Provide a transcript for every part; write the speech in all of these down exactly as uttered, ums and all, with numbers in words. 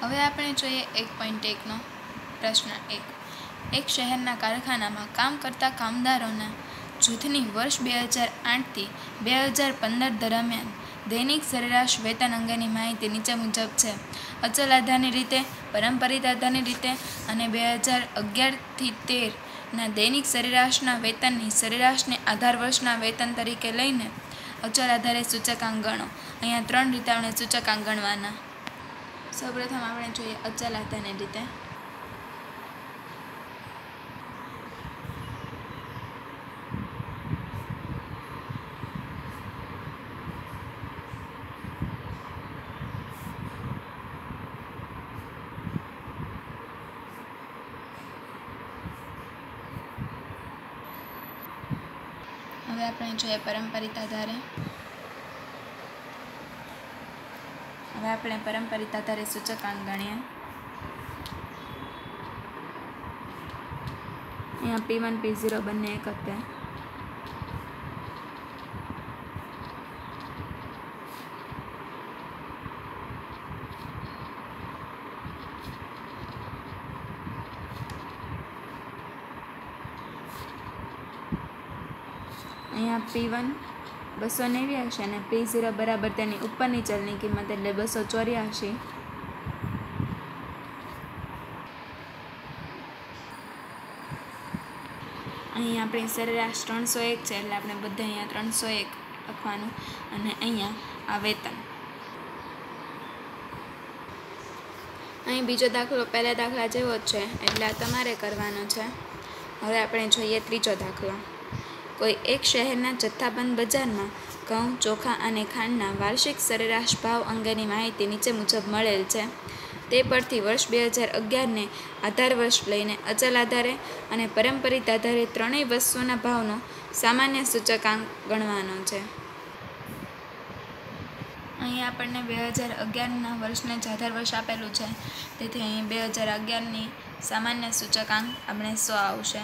હવે આપણે જોઈએ એક પોઈન્ટ એકનો પ્રશ્ન એક. એક શહેરના કારખાનામાં કામ કરતા કામદારોના જૂથની વર્ષ બે હજાર આઠથી બે હજાર પંદર દરમિયાન દૈનિક સરેરાશ વેતન અંગેની માહિતી નીચે મુજબ છે. અચલ આધારની રીતે, પરંપરિત આધારની રીતે અને બે હજાર અગિયારથી તેરના દૈનિક સરેરાશના વેતનની સરેરાશને આધાર વર્ષના વેતન તરીકે લઈને અચલ આધારે સૂચકાંક ગણો. અહીંયા ત્રણ રીતે આપણે સૂચકાંક ગણવાના. સૌપ્રથમ આપણે જોઈએ અચલ આધારની રીતે. હવે આપણે જોઈએ પરંપરિત આધારે. હવે આપણે પરંપરિત આધારે સૂચકાંક ગણીએ. અહીંયા પી વન પી ઝીરો બંને એક જ છે. અહીંયા પી વન બસો નેવ્યાસી અને પી ઝીરો બરાબર તેની ઉપરની ચલની કિંમત એટલે બસો ચોર્યાસી. અહીં આપણી સરેરાશ ત્રણસો એક છે એટલે આપણે બધા અહીંયા ત્રણસો એક લખવાનું અને અહીંયા આ વેતન. અહીં બીજો દાખલો પહેલા દાખલા જેવો જ છે એટલે આ તમારે કરવાનો છે. હવે આપણે જોઈએ ત્રીજો દાખલો. કોઈ એક શહેરના જથ્થાબંધ બજારમાં ઘઉં, ચોખા અને ખાંડના વાર્ષિક સરેરાશ ભાવ અંગેની માહિતી નીચે મુજબ મળેલ છે. તે પરથી વર્ષ બે હજાર અગિયારને આધાર વર્ષ લઈને અચલ આધારે અને પરંપરિત આધારે ત્રણેય વસ્તુઓના ભાવનો સામાન્ય સૂચકાંક ગણવાનો છે. અહીં આપણને બે હજાર અગિયારના વર્ષને જ આધાર વર્ષ આપેલું છે, તેથી અહીં બે હજાર અગિયારની સામાન્ય સૂચકાંક આપણે સો આવશે.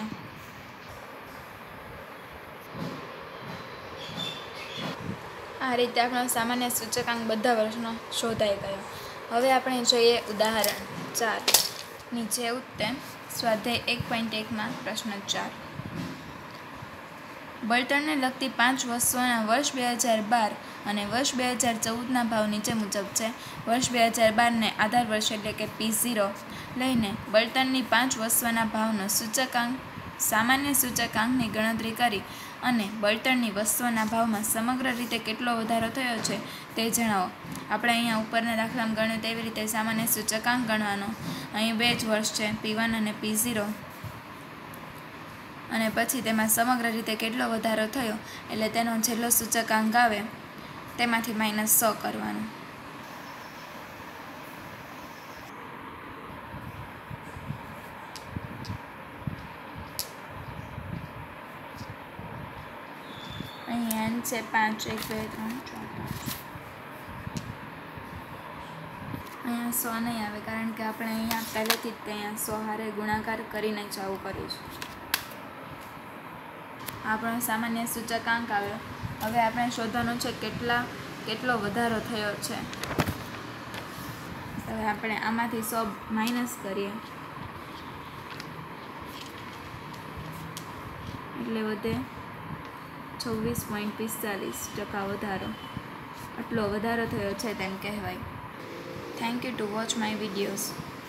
આ રીતે આપણો સામાન્ય સૂચકાંક બધા વર્ષનો શોધાઈ ગયો. હવે આપણે જોઈએ ઉદાહરણ ચાર. નીચે એવું જ તેમ સ્વાધ્યાય એક પોઈન્ટ એકમાં પ્રશ્ન ચાર. બળતણને લગતી પાંચ વસ્તુઓના વર્ષ બે હજાર બાર અને વર્ષ બે હજાર ચૌદના ભાવ નીચે મુજબ છે. વર્ષ બે હજાર બારને આધાર વર્ષ એટલે કે પી ઝીરો લઈને બળતણની પાંચ વસ્તુઓના ભાવનો સૂચકાંક સામાન્ય સૂચકાંકની ગણતરી કરી અને બળતણની વસ્તુઓના ભાવમાં સમગ્ર રીતે કેટલો વધારો થયો છે તે જણાવો. આપણે અહીંયા ઉપરના દાખલામાં ગણ્યું તેવી રીતે સામાન્ય સૂચકાંક ગણવાનો. અહીં બે જ વર્ષ છે, પી વન અને પી ઝીરો, અને પછી તેમાં સમગ્ર રીતે કેટલો વધારો થયો એટલે તેનો છેલ્લો સૂચકાંક આવે તેમાંથી માઇનસ સો કરવાનું. અહીંયા છે પાંચ, એક, બે, ત્રણ, ચાર, પાંચ. અહીંયા સો નહીં આવે કારણ કે આપણે અહીંયા પહેલેથી જ અહીંયા સો હારે ગુણાકાર કરીને જ આવું કરીશું. આપણો સામાન્ય સૂચકાંક આવ્યો. હવે આપણે શોધવાનું છે કેટલા કેટલો વધારો થયો છે. હવે આપણે આમાંથી સો માઇનસ કરીએ એટલે વધે છવ્વીસ પોઈન્ટ પિસ્તાલીસ ટકા વધારો. આટલો વધારો થયો છે તેમ કહેવાય. Thank you to watch my videos.